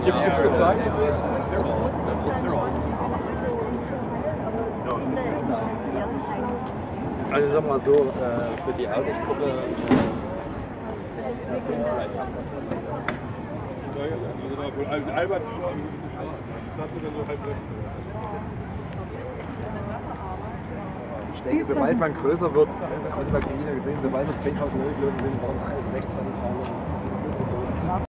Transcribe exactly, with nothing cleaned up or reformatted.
Also sag mal so, äh, für die Altersgruppe Albert. Ich denke, sobald man größer wird, also bei Berliner gesehen, sobald wir zehntausend Leute sind, werden es alles rechts anfangen.